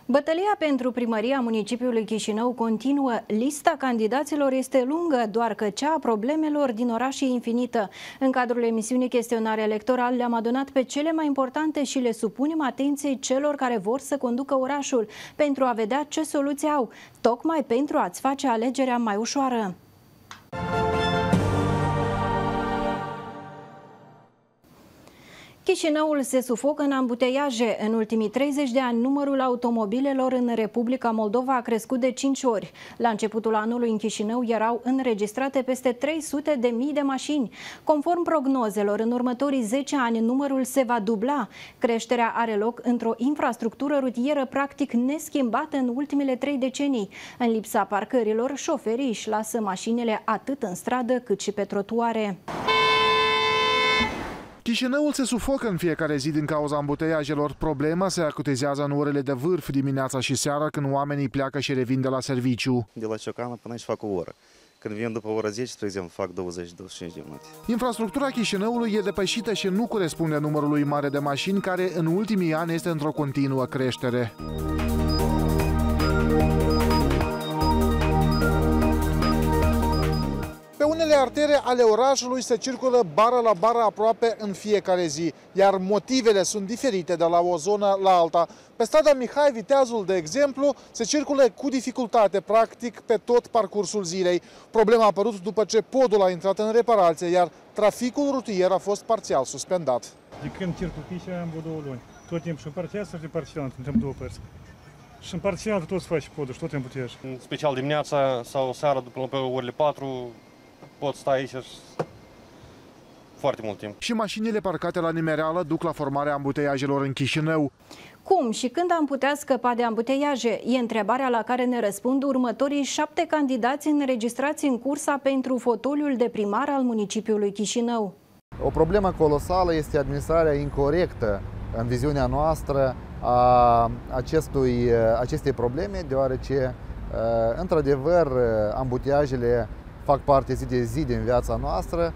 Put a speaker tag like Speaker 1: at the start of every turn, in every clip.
Speaker 1: Bătălia pentru primăria municipiului Chișinău continuă. Lista candidaților este lungă, doar că cea a problemelor din oraș e infinită. În cadrul emisiunii Chestionare Electoral le-am adunat pe cele mai importante și le supunem atenției celor care vor să conducă orașul pentru a vedea ce soluții au, tocmai pentru a-ți face alegerea mai ușoară. Chișinăul se sufocă în ambuteiaje. În ultimii 30 de ani, numărul automobilelor în Republica Moldova a crescut de 5 ori. La începutul anului, în Chișinău erau înregistrate peste 300.000 de mașini. Conform prognozelor, în următorii 10 ani, numărul se va dubla. Creșterea are loc într-o infrastructură rutieră practic neschimbată în ultimele 3 decenii. În lipsa parcărilor, șoferii își lasă mașinile atât în stradă cât și pe trotuare.
Speaker 2: Chișinăul se sufocă în fiecare zi din cauza ambuteiajelor. Problema se acutizează în orele de vârf dimineața și seara, când oamenii pleacă și revin de la serviciu.
Speaker 3: De la Ciocană până aici fac o oră. Când vin după ora 10, spre exemplu, fac 20-25 de minute.
Speaker 2: Infrastructura Chișinăului e depășită și nu corespunde numărului mare de mașini, care în ultimii ani este într-o continuă creștere. Pe unele artere ale orașului se circulă bară la bară aproape în fiecare zi, iar motivele sunt diferite de la o zonă la alta. Pe strada Mihai Viteazul, de exemplu, se circulă cu dificultate, practic, pe tot parcursul zilei. Problema a apărut după ce podul a intrat în reparație, iar traficul rutier a fost parțial suspendat.
Speaker 4: De când circul pe aici am vreo 2 luni. Tot timpul și în partea asta și în partea cealaltă, între două părți. Și în partea cealaltă tot se face podul și tot timpul putești.
Speaker 5: În special dimineața sau seara, după orele 4, pot sta aici foarte mult timp.
Speaker 2: Și mașinile parcate la nimereală duc la formarea ambuteiajelor în Chișinău.
Speaker 1: Cum și când am putea scăpa de ambuteiaje? E întrebarea la care ne răspund următorii 7 candidați înregistrați în cursa pentru fotoliul de primar al municipiului Chișinău.
Speaker 6: O problemă colosală este administrarea incorectă, în viziunea noastră, a acestei probleme, deoarece, într-adevăr, ambuteiajele fac parte zi de zi din viața noastră,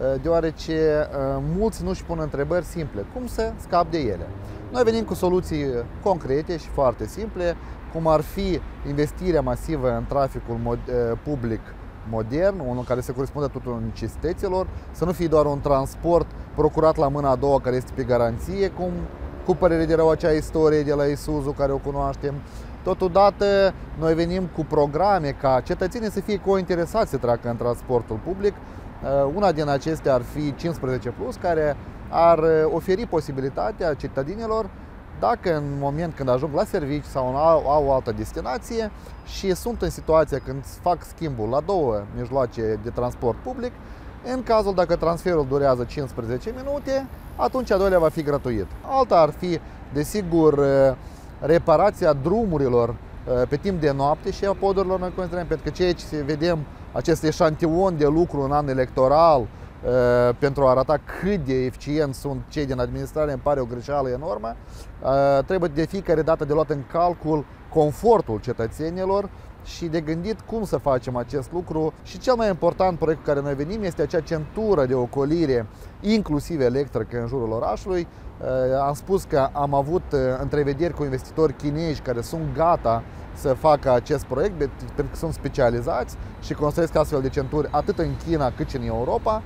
Speaker 6: deoarece mulți nu își pun întrebări simple. Cum să scap de ele? Noi venim cu soluții concrete și foarte simple, cum ar fi investirea masivă în traficul public modern, unul care se corespunde tuturor necesităților, să nu fie doar un transport procurat la mâna a doua care este pe garanție, cum cu părere de rău acea istorie de la Isuzu care o cunoaștem. Totodată, noi venim cu programe ca cetățenii să fie cointeresați să treacă în transportul public. Una din acestea ar fi 15+, care ar oferi posibilitatea cetățenilor, dacă în moment când ajung la serviciu sau au o altă destinație și sunt în situația când fac schimbul la 2 mijloace de transport public, în cazul dacă transferul durează 15 minute, atunci a doilea va fi gratuit. Alta ar fi, desigur, reparația drumurilor pe timp de noapte și a podurilor noi considerăm, pentru că ceea ce vedem, acest eșantion de lucru în an electoral, pentru a arata cât de eficient sunt cei din administrare, îmi pare o greșeală enormă. Trebuie de fiecare dată de luat în calcul confortul cetățenilor și de gândit cum să facem acest lucru. Și cel mai important proiect cu care noi venim este acea centură de ocolire, inclusiv electrică, în jurul orașului. Am spus că am avut întrevederi cu investitori chinezi care sunt gata să facă acest proiect, pentru că sunt specializați și construiesc astfel de centuri atât în China cât și în Europa.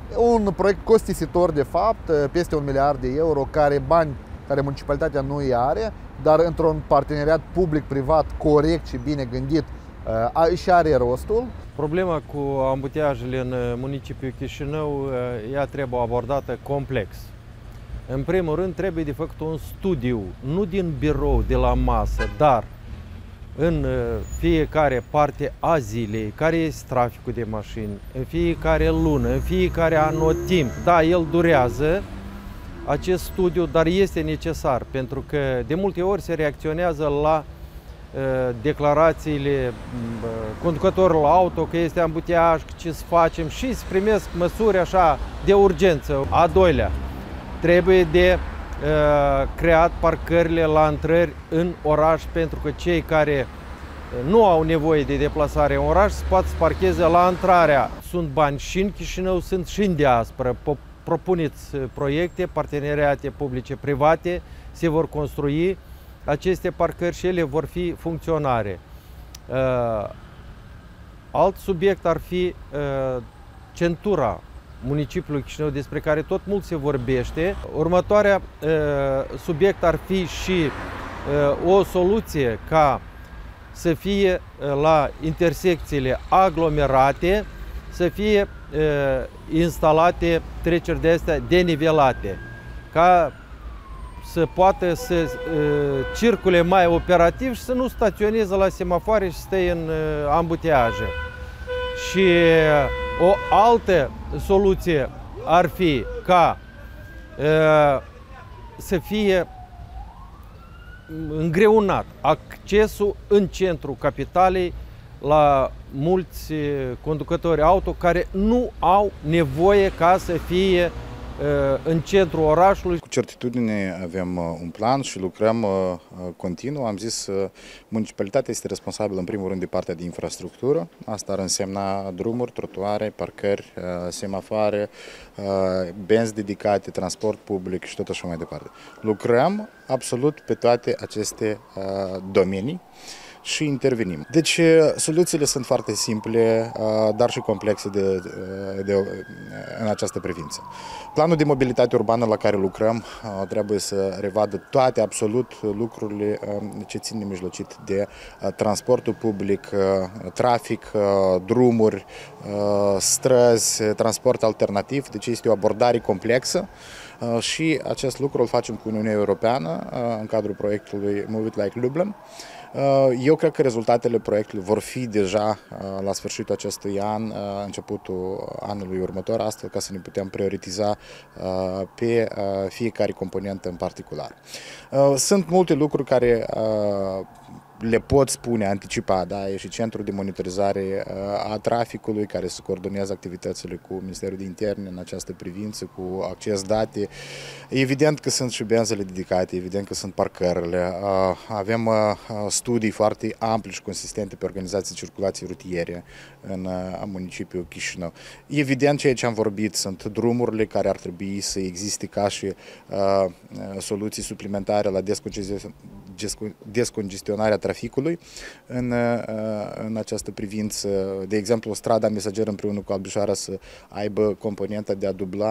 Speaker 6: Un proiect costisitor, de fapt, peste 1 miliard de euro, bani care municipalitatea nu îi are, dar într-un parteneriat public-privat corect și bine gândit și are rostul.
Speaker 7: Problema cu ambuteiajele în municipiul Chișinău, ea trebuie abordată complex. În primul rând, trebuie de făcut un studiu, nu din birou, de la masă, dar în fiecare parte a zilei, care este traficul de mașini, în fiecare lună, în fiecare anotimp. Da, el durează, acest studiu, dar este necesar, pentru că de multe ori se reacționează la declarațiile conducătorilor auto că este ambuteiaj, ce să facem, și se primesc măsuri așa de urgență. A doilea, trebuie de creat parcările la intrări în oraș, pentru că cei care nu au nevoie de deplasare în oraș se poate să parcheze la intrarea. Sunt bani și în Chișinău, sunt și în diaspora. Propuneți proiecte, parteneriate publice-private, se vor construi aceste parcări și ele vor fi funcționare. Alt subiect ar fi centura municipiului Chișinău, despre care tot mult se vorbește. Următoarea subiect ar fi și o soluție ca să fie la intersecțiile aglomerate, să fie instalate treceri de astea denivelate, ca să poată să circule mai operativ și să nu staționeze la semafoare și să stea în ambuteiaje. Și o altă soluție ar fi ca să fie îngreunat accesul în centrul capitalei la mulți conducători auto care nu au nevoie ca să fie în centrul orașului.
Speaker 8: Cu certitudine avem un plan și lucrăm continuu. Am zis, municipalitatea este responsabilă în primul rând de partea de infrastructură. Asta ar însemna drumuri, trotuare, parcări, semafoare, benzi dedicate, transport public și tot așa mai departe. Lucrăm absolut pe toate aceste domenii și intervenim. Deci soluțiile sunt foarte simple, dar și complexe în această privință. Planul de mobilitate urbană la care lucrăm trebuie să revadă toate, absolut, lucrurile ce țin nemijlocit de transportul public, trafic, drumuri, străzi, transport alternativ. Deci este o abordare complexă și acest lucru îl facem cu Uniunea Europeană în cadrul proiectului Move It Like Lublin. Eu cred că rezultatele proiectului vor fi deja la sfârșitul acestui an, începutul anului următor, astfel ca să ne putem prioritiza pe fiecare componentă în particular. Sunt multe lucruri care le pot spune, anticipa, da? E și centrul de monitorizare a traficului care să coordonează activitățile cu Ministerul de Interne în această privință, cu acces date. Evident că sunt și benzele dedicate, evident că sunt parcările. Avem studii foarte ampli și consistente pe organizații de circulație rutiere în municipiul Chișinău. Evident, ceea ce am vorbit sunt drumurile care ar trebui să existe ca și soluții suplimentare la descongestionarea traficului în această privință. De exemplu, strada Mesager împreună cu Albișoara să aibă componenta de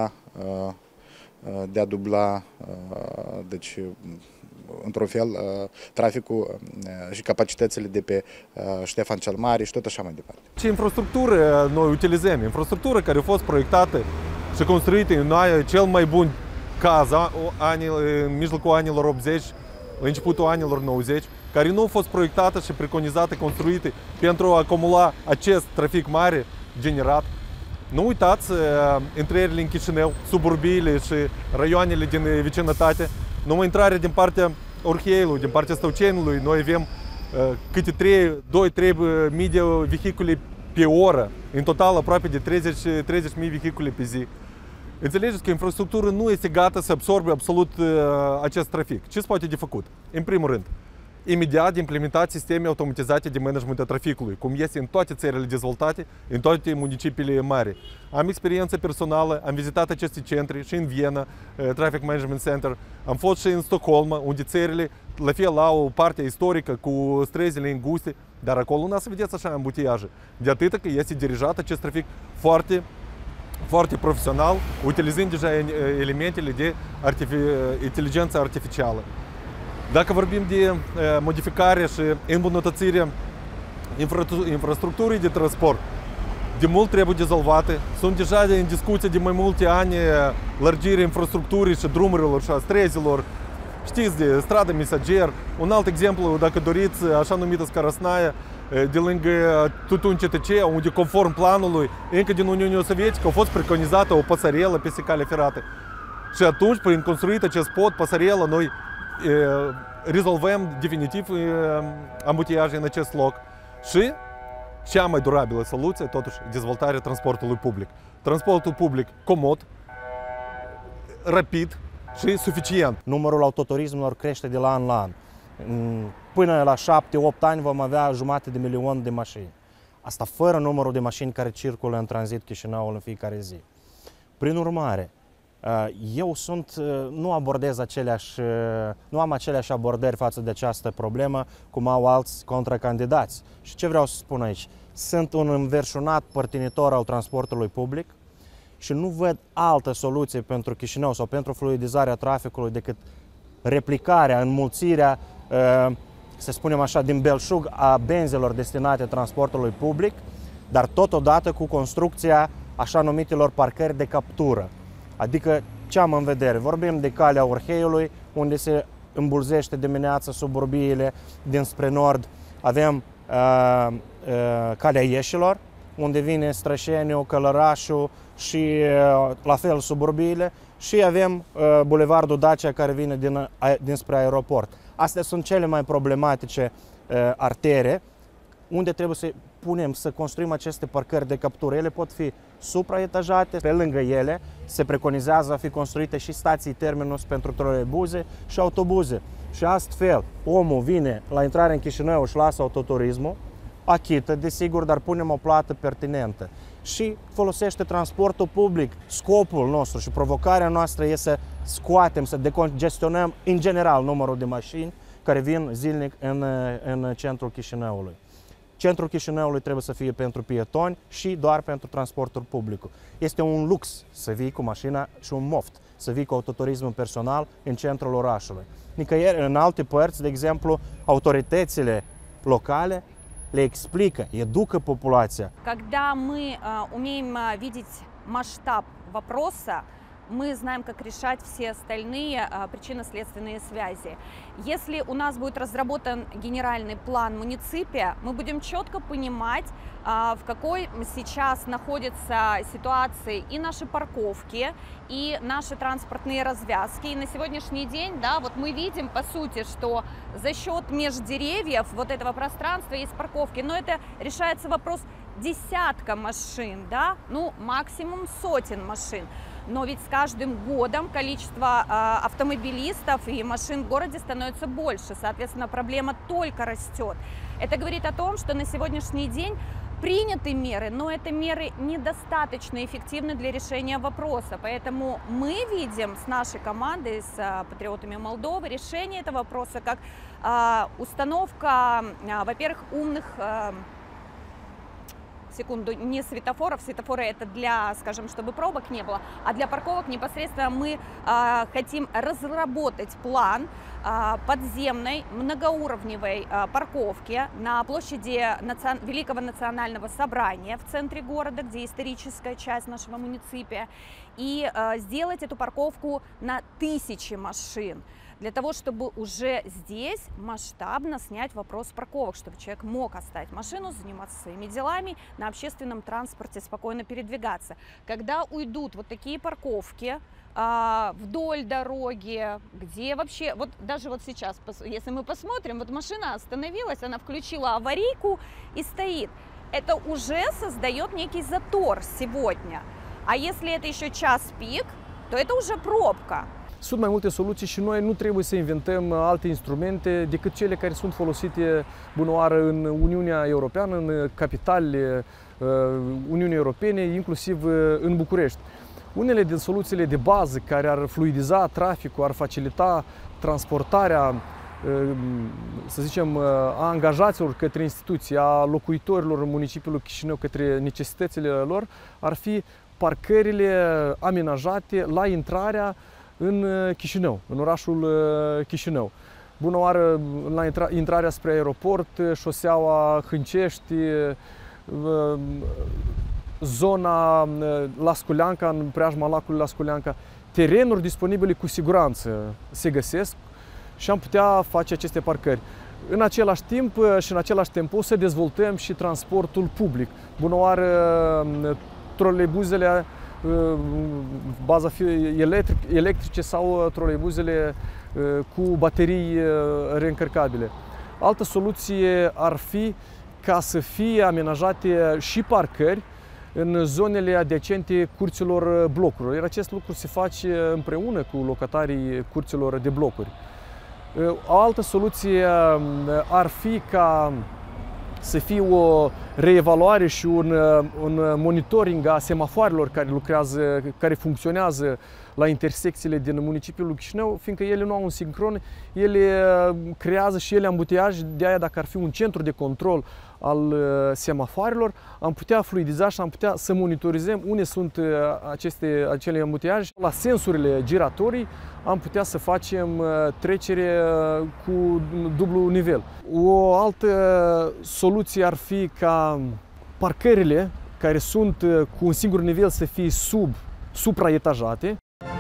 Speaker 8: a dubla, deci într-un fel, traficul și capacitățile de pe Ștefan cel Mare și tot așa mai departe.
Speaker 9: Ce infrastructură noi utilizăm? Infrastructură care a fost proiectată și construită în cel mai bun caz, în mijlocul anilor 80, la începutul anilor 90, care nu a fost proiectată și preconizată, construită pentru a acumula acest trafic mare generat. Nu uitați, intrările în Chișinău, suburbiile și raioanele din vecinătate, numai intrarea din partea Orheiului, din partea Stăucenului, noi avem câte 2-3 mii de vehicule pe oră, în total aproape de 30.000 vehicule pe zi. Înțelegeți că infrastructura nu este gata să absorbe absolut acest trafic. Ce se poate de făcut? În primul rând, imediat implementa sisteme automatizate de management a traficului, cum este în toate țările dezvoltate, în toate municipiile mari. Am experiență personală, am vizitat aceste centre și în Viena, Traffic Management Center, am fost și în Stockholm, unde țările, la fel, au o parte istorică cu străzile înguste, dar acolo nu să vedeți așa ambuteiaje. De atât că este dirijat acest trafic foarte profesional, utilizând deja elementele de inteligență artificială. Dacă vorbim de modificare și îmbunătățire infrastructurii de transport, de mult trebuie dezolvate. Sunt deja în discuție de mai multe ani lărgirea infrastructurii și drumurilor și a străzilor. Știți de strada Mesager. Un alt exemplu, dacă doriți, așa numită Scarasnaia, de lângă Tutun CTC, unde conform planului, încă din Uniunea Sovietică, a fost preconizată o pasarelă peste cale ferată. Și atunci, prin construit acest pod, pasarelă, noi rezolvăm definitiv ambuteiaje în acest loc. Și cea mai durabilă soluție, totuși, dezvoltarea transportului public. Transportul public comod, rapid și suficient.
Speaker 10: Numărul autoturismelor crește de la an la an. Până la 7-8 ani vom avea 500.000 de mașini. Asta fără numărul de mașini care circulă în tranzit Chișinăul în fiecare zi. Prin urmare, Eu nu abordez nu am aceleași abordări față de această problemă cum au alți contracandidați. Și ce vreau să spun aici? Sunt un înverșunat părtinitor al transportului public și nu văd altă soluție pentru Chișinău sau pentru fluidizarea traficului decât replicarea, înmulțirea, să spunem așa, din belșug a benzelor destinate transportului public, dar totodată cu construcția așa numitelor parcări de captură. Adică ce am în vedere? Vorbim de calea Orheiului, unde se îmbulzește dimineața suburbiile dinspre nord. Avem calea Ieșilor, unde vine Strășeniu, Călărașul și la fel suburbiile. Și avem bulevardul Dacia care vine dinspre aeroport. Astea sunt cele mai problematice artere unde trebuie să construim aceste parcări de captură. Ele pot fi supraetajate, pe lângă ele se preconizează a fi construite și stații terminus pentru troleibuze și autobuze. Și astfel, omul vine la intrare în Chișinău și lasă autoturismul, achită, desigur, dar punem o plată pertinentă și folosește transportul public. Scopul nostru și provocarea noastră este să scoatem, să decongestionăm în general numărul de mașini care vin zilnic în centrul Chișinăului. Centrul Chișinăului trebuie să fie pentru pietoni și doar pentru transportul public. Este un lux să vii cu mașina și un moft, să vii cu autoturismul personal în centrul orașului. Nicăieri, în alte părți, de exemplu, autoritățile locale le explică, educă популяция.
Speaker 11: Когда мы умеем видеть масштаб вопроса, мы знаем, как решать все остальные причинно-следственные связи. Если у нас будет разработан генеральный план муниципия, мы будем четко понимать, в какой сейчас находятся ситуации и наши парковки, и наши транспортные развязки. И на сегодняшний день, да, вот мы видим, по сути, что за счет междеревьев вот этого пространства есть парковки, но это решается вопрос десятка машин, да, ну максимум сотен машин. Но ведь с каждым годом количество автомобилистов и машин в городе становится больше, соответственно, проблема только растет. Это говорит о том, что на сегодняшний день приняты меры, но это меры недостаточно эффективны для решения вопроса. Поэтому мы видим с нашей командой, с патриотами Молдовы, решение этого вопроса как установка, во-первых, умных не светофоров. Светофоры это для, скажем, чтобы пробок не было, а для парковок непосредственно мы хотим разработать план подземной многоуровневой парковки на площади Великого национального собрания в центре города, где историческая часть нашего муниципия, и сделать эту парковку на 1000 машин. Для того, чтобы уже здесь масштабно снять вопрос парковок, чтобы человек мог оставить машину, заниматься своими делами, на общественном транспорте спокойно передвигаться. Когда уйдут вот такие парковки вдоль дороги, где вообще, вот даже вот сейчас, если мы посмотрим, вот машина остановилась, она включила аварийку и стоит. Это уже создает некий затор сегодня. А если это еще час пик, то это уже пробка.
Speaker 12: Sunt mai multe soluții și noi nu trebuie să inventăm alte instrumente decât cele care sunt folosite bunoară în Uniunea Europeană, în capitalele Uniunii Europene, inclusiv în București. Unele din soluțiile de bază care ar fluidiza traficul, ar facilita transportarea, să zicem, a angajaților către instituții, a locuitorilor în municipiul Chișinău către necesitățile lor, ar fi parcările amenajate la intrarea în Chișinău, în orașul Chișinău. Bună oară, la intrarea spre aeroport, șoseaua Hâncești, zona La Sculeanca, în preajma lacului La Sculeanca. Terenuri disponibile cu siguranță se găsesc și am putea face aceste parcări. În același timp și în același tempo să dezvoltăm și transportul public. Bună oară, troleibuzele baza electrice sau troleibuzele cu baterii reîncărcabile. Altă soluție ar fi ca să fie amenajate și parcări în zonele adiacente curților blocurilor. Iar acest lucru se face împreună cu locatarii curților de blocuri. O altă soluție ar fi ca să fie o reevaluare și un monitoring a semafoarelor care lucrează, care funcționează la intersecțiile din municipiul Chișinău, fiindcă ele nu au un sincron, ele creează și ele ambuteiaj. De aia, dacă ar fi un centru de control al semafoarelor, am putea fluidiza și am putea să monitorizăm unde sunt acele ambuteiaje. La sensurile giratorii am putea să facem trecere cu dublu nivel. O altă soluție ar fi ca parcările care sunt cu un singur nivel să fie supraetajate.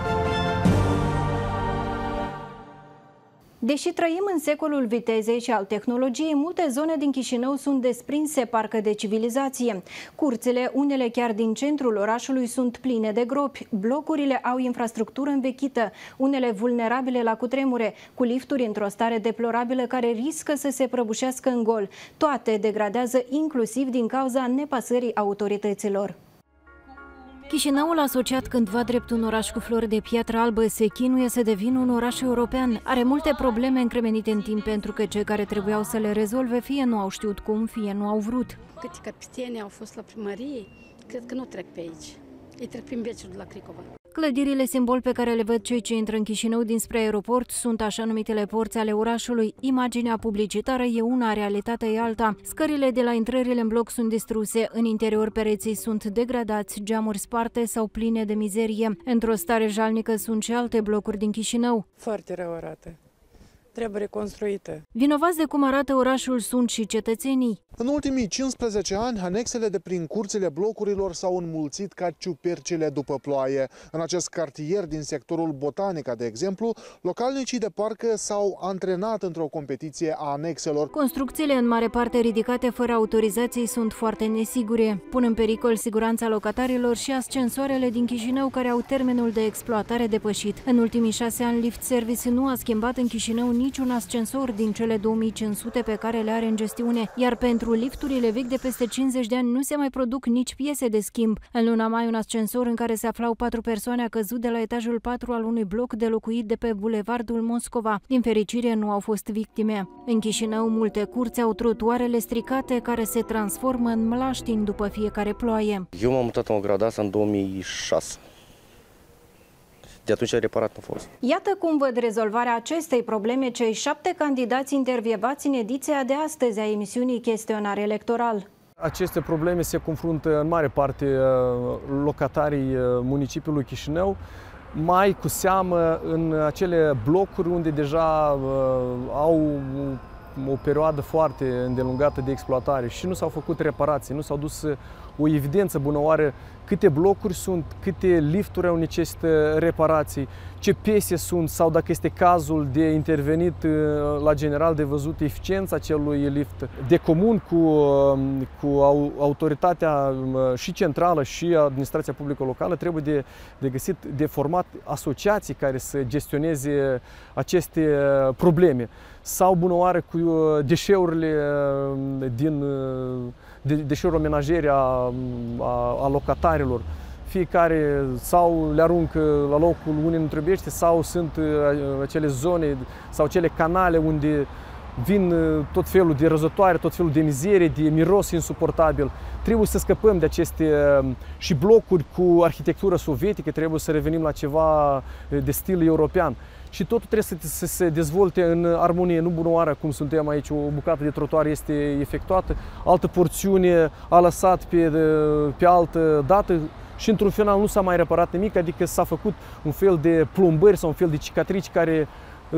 Speaker 1: Deși trăim în secolul vitezei și al tehnologiei, multe zone din Chișinău sunt desprinse parcă de civilizație. Curțile, unele chiar din centrul orașului, sunt pline de gropi. Blocurile au infrastructură învechită, unele vulnerabile la cutremure, cu lifturi într-o stare deplorabilă care riscă să se prăbușească în gol. Toate degradează inclusiv din cauza nepasării autorităților. Chișinăul, asociat cândva drept un oraș cu flori de piatră albă, se chinuie să devină un oraș european. Are multe probleme încremenite în timp pentru că cei care trebuiau să le rezolve fie nu au știut cum, fie nu au vrut.
Speaker 13: Câte capiteni au fost la primărie, cred că nu trec pe aici. Ei trec prin Beciul de la Cricova.
Speaker 1: Clădirile simbol pe care le văd cei ce intră în Chișinău dinspre aeroport sunt așa numitele porți ale orașului. Imaginea publicitară e una, realitatea e alta. Scările de la intrările în bloc sunt distruse, în interior pereții sunt degradați, geamuri sparte sau pline de mizerie. Într-o stare jalnică sunt și alte blocuri din Chișinău.
Speaker 14: Foarte rău arată. Trebuie reconstruită.
Speaker 1: Vinovați de cum arată orașul sunt și cetățenii.
Speaker 2: În ultimii 15 ani, anexele de prin curțile blocurilor s-au înmulțit ca ciupercile după ploaie. În acest cartier din sectorul Botanica, de exemplu, localnicii de parcă s-au antrenat într-o competiție a anexelor.
Speaker 1: Construcțiile, în mare parte ridicate fără autorizații, sunt foarte nesigure. Pun în pericol siguranța locatarilor și ascensoarele din Chișinău, care au termenul de exploatare depășit. În ultimii 6 ani, Lift Service nu a schimbat în Chișinău niciun ascensor din cele 2500 pe care le are în gestiune, iar pentru lifturile vechi de peste 50 de ani nu se mai produc nici piese de schimb. În luna mai, un ascensor în care se aflau 4 persoane a căzut de la etajul 4 al unui bloc de locuit de pe bulevardul Moscova. Din fericire, nu au fost victime. În Chișinău, multe curți au trotuarele stricate care se transformă în mlaștini după fiecare ploaie.
Speaker 5: Eu m-am mutat în Ogradasa în 2006. De atunci a reparat nu a fost.
Speaker 1: Iată cum văd rezolvarea acestei probleme cei 7 candidați intervievați în ediția de astăzi a emisiunii Chestionar Electoral.
Speaker 12: Aceste probleme se confruntă în mare parte locatarii municipiului Chișinău, mai cu seamă în acele blocuri unde deja au o perioadă foarte îndelungată de exploatare și nu s-au făcut reparații, nu s-au dus o evidență bună oară câte blocuri sunt, câte lifturi au necesită reparații, ce piese sunt sau dacă este cazul de intervenit la general de văzut eficiența acelui lift. De comun cu autoritatea și centrală și administrația publică locală trebuie de găsit, de format asociații care să gestioneze aceste probleme. Sau bună oară cu deșeurile din deșeuri menajere a locatarilor. Fiecare sau le aruncă la locul unde nu trebuiește sau sunt acele zone sau acele canale unde vin tot felul de răzătoare, tot felul de mizerie, de miros insuportabil. Trebuie să scăpăm de aceste și blocuri cu arhitectură sovietică, trebuie să revenim la ceva de stil european. Și totul trebuie să se dezvolte în armonie, nu bună oară cum suntem aici, o bucată de trotuar este efectuată, altă porțiune a lăsat pe altă dată și într-un final nu s-a mai reparat nimic, adică s-a făcut un fel de plombări sau un fel de cicatrici care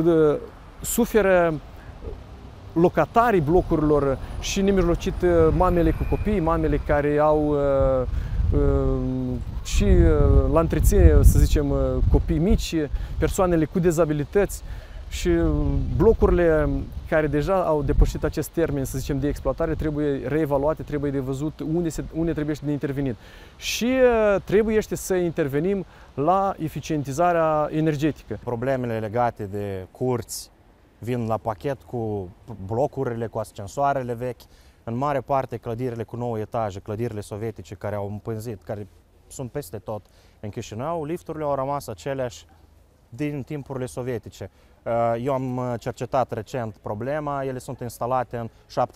Speaker 12: suferă locatarii blocurilor și nemijlocit mamele cu copii, mamele care au și la întreținere, să zicem, copii mici, persoanele cu dizabilități și blocurile care deja au depășit acest termen, să zicem, de exploatare, trebuie reevaluate, trebuie de văzut unde trebuie de intervenit. Și trebuie să intervenim la eficientizarea energetică.
Speaker 10: Problemele legate de curți vin la pachet cu blocurile, cu ascensoarele vechi. În mare parte, clădirile cu 9 etaje, clădirile sovietice care au împânzit, care sunt peste tot în Chișinău, lifturile au rămas aceleași din timpurile sovietice. Eu am cercetat recent problema, ele sunt instalate în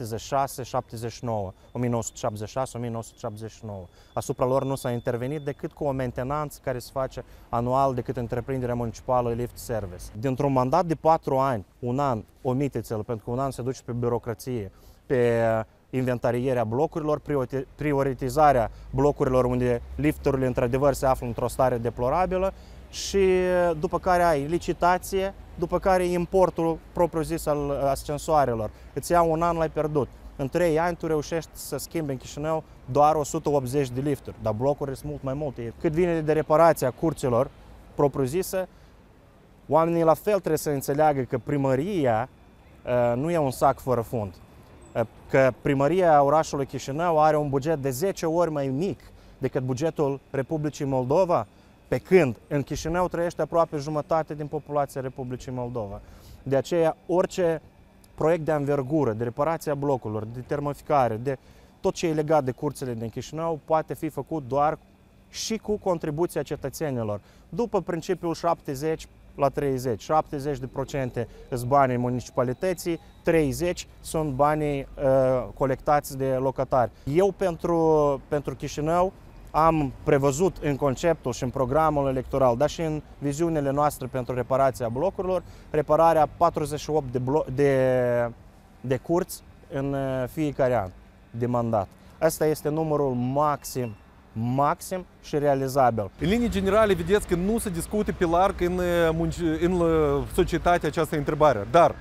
Speaker 10: 1976-1979. Asupra lor nu s-a intervenit decât cu o mentenanță care se face anual decât întreprinderea municipală Lift Service. Dintr-un mandat de 4 ani, un an, omiteți-l, pentru că un an se duce pe birocrație, pe inventarierea blocurilor, prioritizarea blocurilor unde lifturile într-adevăr se află într-o stare deplorabilă și după care ai licitație, după care importul propriu-zis al ascensoarelor. Îți ia un an, l-ai pierdut. În 3 ani tu reușești să schimbi în Chișinău doar 180 de lifturi, dar blocurile sunt mult mai multe. Cât vine de reparația curților propriu-zisă, oamenii la fel trebuie să înțeleagă că primăria nu e un sac fără fund. Că primăria orașului Chișinău are un buget de 10 ori mai mic decât bugetul Republicii Moldova, pe când în Chișinău trăiește aproape jumătate din populația Republicii Moldova. De aceea, orice proiect de anvergură, de reparația blocurilor, de termoficare, de tot ce e legat de curțile din Chișinău, poate fi făcut doar și cu contribuția cetățenilor, după principiul 70 la 30. 70% sunt banii municipalității, 30% sunt banii colectați de locatari. Eu pentru Chișinău am prevăzut în conceptul și în programul electoral, dar și în viziunile noastre pentru reparația blocurilor, repararea 48 de curți în fiecare an de mandat. Asta este numărul maxim și realizabil.
Speaker 9: În linii generale, vedeți că nu se discute pe larg în societate această întrebare, dar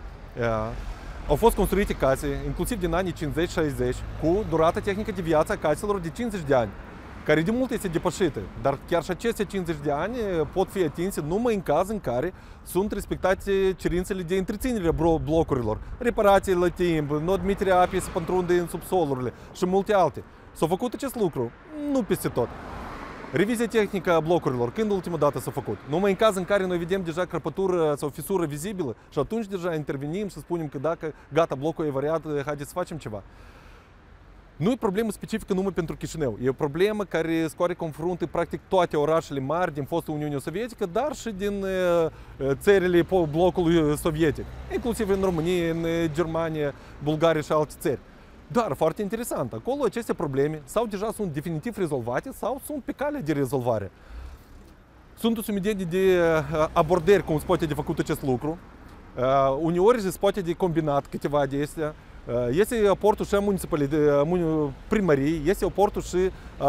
Speaker 9: au fost construite case, inclusiv din anii 50-60, cu durată tehnică de viață a caselor de 50 de ani, care de mult este depășită, dar chiar și aceste 50 de ani pot fi atinse numai în caz în care sunt respectate cerințele de întreținere a blocurilor, reparații la timp, nu admiterea apei să pătrundă în subsolurile și multe alte. S-a făcut acest lucru? Nu peste tot. Revizia tehnică a blocurilor, când ultima dată s-a făcut? Numai în caz în care noi vedem deja crăpătură sau fisură vizibilă și atunci deja intervenim și spunem că dacă gata, blocul e variat, haideți să facem ceva. Nu e problemă specifică numai pentru Chișinău. E o problemă care scoare confruntă practic toate orașele mari din fostă Uniune Sovietică, dar și din țările blocului sovietic, inclusiv în România, în Germania, Bulgaria și alte țări. Dar, foarte interesant, acolo aceste probleme sau deja sunt definitiv rezolvate sau sunt pe calea de rezolvare. Sunt o sumedenie de abordări cum se poate de făcut acest lucru. Uneori se poate de combinat câteva de astea. Este aportul și a primăriei, este aportul și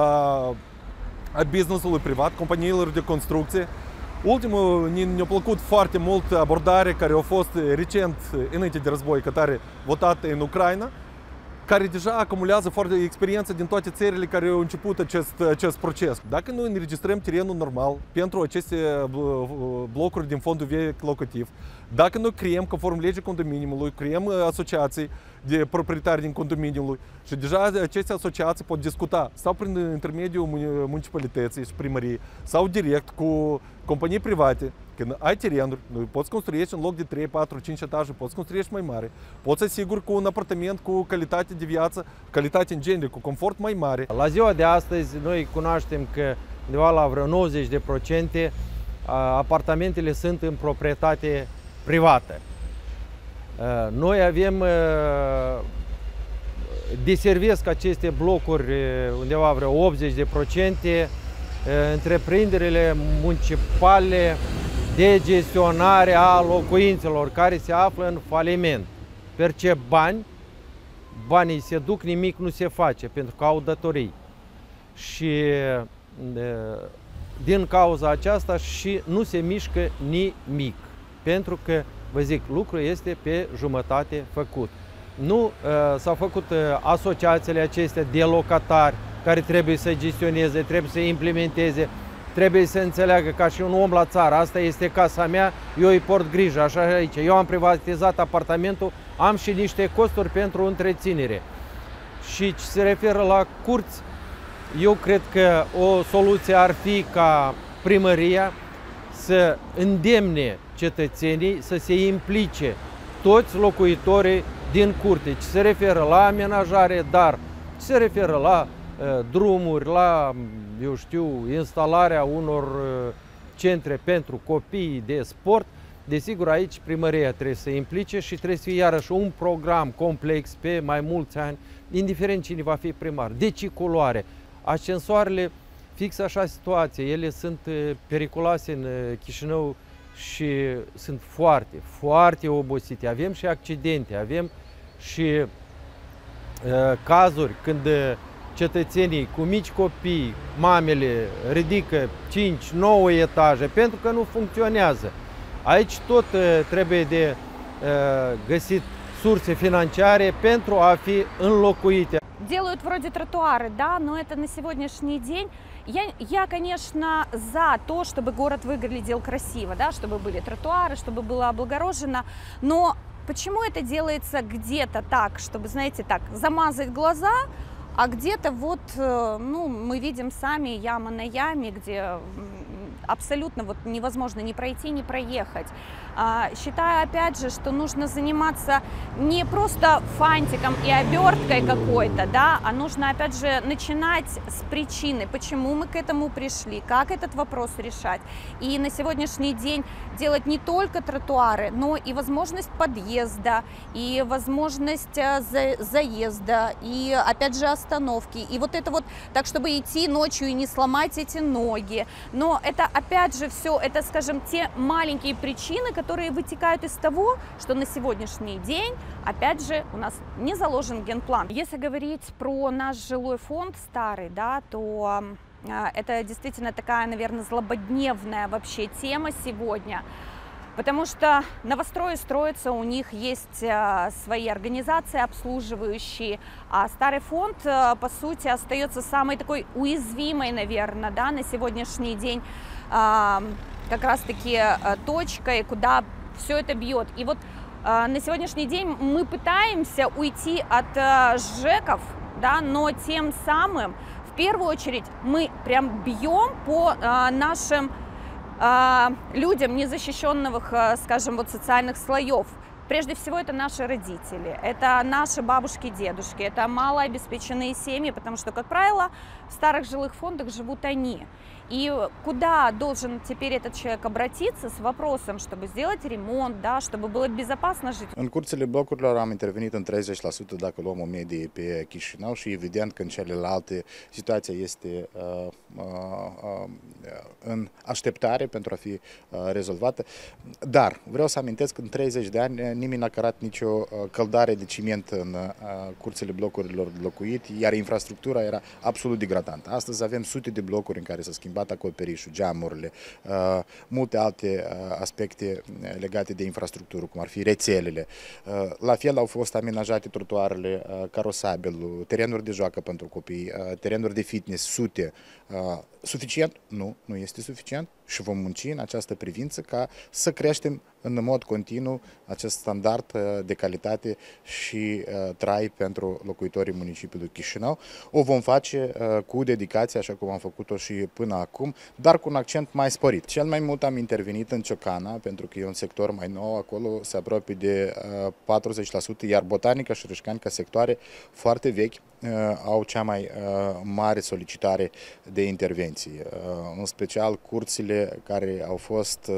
Speaker 9: a business-ului privat, companiilor de construcție. Ultimul ne-a plăcut foarte mult abordarea care a fost recent, înainte de război, care votată în Ucraina, care deja acumulează foarte experiență din toate țările care au început acest proces. Dacă noi înregistrăm terenul normal pentru aceste blocuri din fondul vechi locativ, dacă noi creăm, conform legii condominiumului, creăm asociații de proprietari din condominiului și deja aceste asociații pot discuta sau prin intermediul municipalității și primăriei sau direct cu companii private. Când ai terenuri, poți construi în loc de 3, 4, 5 etaje, poți construi mai mare, poți asiguri cu un apartament cu calitate de viață, calitate în genere, cu confort mai mare.
Speaker 7: La ziua de astăzi noi cunoaștem că undeva la vreo 90% apartamentele sunt în proprietate privată. Noi avem, deservesc aceste blocuri undeva vreo 80%, întreprinderile municipale de gestionare a locuințelor care se află în faliment. Percep bani, banii se duc, nimic nu se face pentru că au datorii. Și din cauza aceasta și nu se mișcă nimic. Pentru că, vă zic, lucrul este pe jumătate făcut. Nu s-au făcut asociațiile acestea de locatari care trebuie să gestioneze, trebuie să implementeze, trebuie să înțeleagă ca și un om la țară, asta este casa mea, eu îi port grijă, așa aici. Eu am privatizat apartamentul, am și niște costuri pentru întreținere. Și ce se referă la curți, eu cred că o soluție ar fi ca primăria să îndemne cetățenii să se implice toți locuitorii din curte, ce se referă la amenajare, dar ce se referă la drumuri, la, eu știu, instalarea unor centre pentru copiii de sport, desigur aici primăria trebuie să se implice și trebuie să fie iarăși un program complex pe mai mulți ani, indiferent cine va fi primar. Deci culoare, ascensoarele, fix așa situație, ele sunt periculoase în Chișinău și sunt foarte, foarte obosite. Avem și accidente, avem și cazuri când cetățenii cu mici copii, mamele, ridică 5-9 etaje pentru că nu funcționează. Aici tot trebuie de găsit surse financiare pentru a fi înlocuite.
Speaker 11: Делают вроде тротуары, да, но это на сегодняшний день. Я, конечно, за то, чтобы город выглядел красиво, да, чтобы были тротуары, чтобы было облагорожено, но почему это делается где-то так, чтобы, знаете, так, замазать глаза, а где-то вот, ну, мы видим сами яма на яме, где абсолютно вот невозможно ни пройти, ни проехать. Считаю, опять же, что нужно заниматься не просто фантиком и оберткой какой-то, да, а нужно, опять же, начинать с причины, почему мы к этому пришли, как этот вопрос решать. И на сегодняшний день делать не только тротуары, но и возможность подъезда, и возможность заезда, и, опять же, остановки. И вот это вот так, чтобы идти ночью и не сломать эти ноги. Но это, опять же, все, это, скажем, те маленькие причины, которые вытекают из того, что на сегодняшний день, опять же, у нас не заложен генплан. Если говорить про наш жилой фонд старый, да, то это действительно такая, наверное, злободневная вообще тема сегодня. Потому что новострои строятся, у них есть свои организации обслуживающие, а старый фонд, по сути, остается самой такой уязвимой, наверное, да, на сегодняшний день как раз-таки точкой, куда все это бьет. И вот на сегодняшний день мы пытаемся уйти от ЖЭКов, да, но тем самым, в первую очередь, мы прям бьем по нашим людям незащищенных, скажем, вот социальных слоев. Прежде всего, это наши родители, это наши бабушки, дедушки, это малообеспеченные семьи, потому что, как правило, в старых жилых фондах живут они. И куда должен теперь этот человек обратиться с вопросом, чтобы сделать ремонт, да, чтобы было безопасно жить?
Speaker 8: În curțile blocurilor am intervenit în 30% dacă luăm o medie pe Chișinău și evident că în celelalte situația este în așteptare pentru a fi rezolvată. Dar vreau să amintesc că în 30 de ani nimeni n-a cărat nicio căldare de ciment în curțile blocurilor de locuit, iar infrastructura era absolut degradantă. Astăzi avem sute de blocuri în care s-a schimbat acoperișul, geamurile, multe alte aspecte legate de infrastructură, cum ar fi rețelele. La fel au fost amenajate trotuarele, carosabilul, terenuri de joacă pentru copii, terenuri de fitness, sute. Suficient? Nu, nu este suficient și vom munci în această privință ca să creștem în mod continuu acest standard de calitate și trai pentru locuitorii municipiului Chișinău. O vom face cu dedicație, așa cum am făcut-o și până acum, dar cu un accent mai sporit. Cel mai mult am intervenit în Ciocana, pentru că e un sector mai nou, acolo se apropie de 40%, iar Botanica și Râșcani, ca sectoare foarte vechi, au cea mai mare solicitare de intervenții, în special curțile care au fost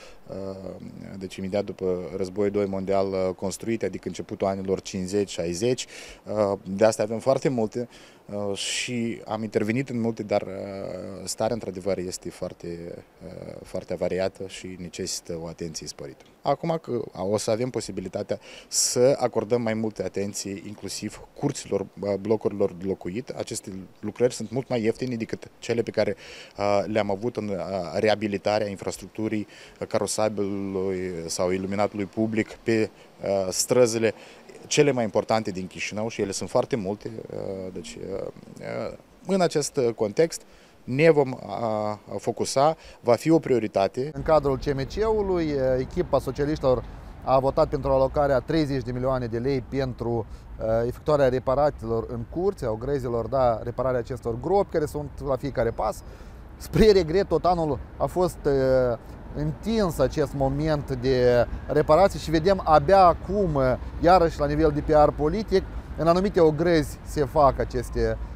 Speaker 8: deci imediat după războiul 2 mondial construite, adică începutul anilor 50-60. De asta avem foarte multe și am intervenit în multe, dar starea într-adevăr este foarte variată și necesită o atenție sporită. Acum că o să avem posibilitatea să acordăm mai multe atenție, inclusiv curților blocurilor de locuit, aceste lucrări sunt mult mai ieftine decât cele pe care le-am avut în reabilitarea infrastructurii carosabilului sau iluminatului public pe străzile cele mai importante din Chișinău și ele sunt foarte multe. Deci, în acest context, ne vom focusa, va fi o prioritate.
Speaker 6: În cadrul CMC-ului, echipa socialiștilor a votat pentru alocarea 30 de milioane de lei pentru efectuarea reparațiilor în curți, a ogrezilor, da, repararea acestor gropi care sunt la fiecare pas. Spre regret, tot anul a fost întins acest moment de reparații și vedem abia acum, iarăși la nivel de PR politic, în anumite ogrezi se fac aceste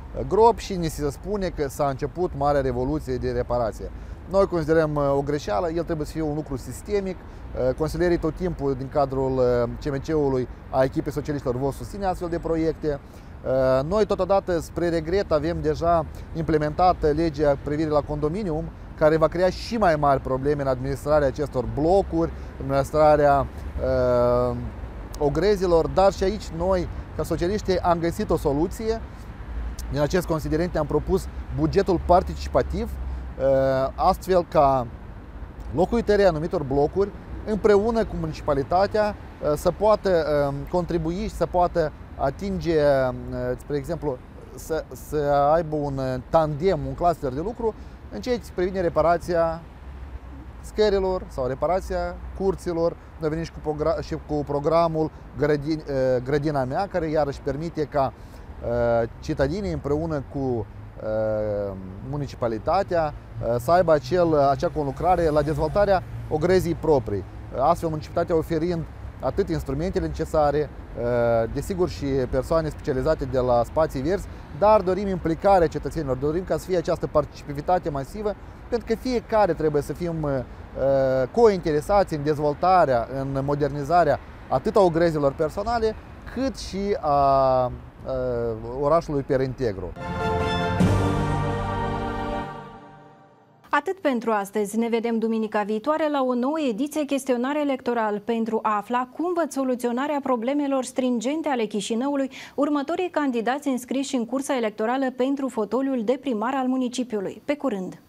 Speaker 6: gropi și ni se spune că s-a început marea revoluție de reparație. Noi considerăm o greșeală, el trebuie să fie un lucru sistemic. Consilierii tot timpul din cadrul CMC-ului a echipei socialiștilor vor susține astfel de proiecte. Noi totodată, spre regret, avem deja implementată legea privire la condominium, care va crea și mai mari probleme în administrarea acestor blocuri, în administrarea ogrezilor, dar și aici noi, ca socialiști, am găsit o soluție. Din acest considerent am propus bugetul participativ, astfel ca locuitorii anumitor blocuri, împreună cu municipalitatea, să poată contribui și să poată atinge, spre exemplu, să aibă un tandem, un cluster de lucru în ceea ce privine reparația scărilor sau reparația curților. Noi venim și cu programul Grădina mea, care iarăși permite ca cetățenii împreună cu municipalitatea să aibă acea conlucrare la dezvoltarea ogrezii proprii. Astfel, municipalitatea oferind atât instrumentele necesare, desigur și persoane specializate de la spații verzi, dar dorim implicarea cetățenilor, dorim ca să fie această participativitate masivă, pentru că fiecare trebuie să fim cointeresați în dezvoltarea, în modernizarea atât a ogrezilor personale, cât și a orașului per integru.
Speaker 1: Atât pentru astăzi. Ne vedem duminica viitoare la o nouă ediție Chestionar Electoral pentru a afla cum văd soluționarea problemelor stringente ale Chișinăului următorii candidați înscriși în cursa electorală pentru fotoliul de primar al municipiului. Pe curând!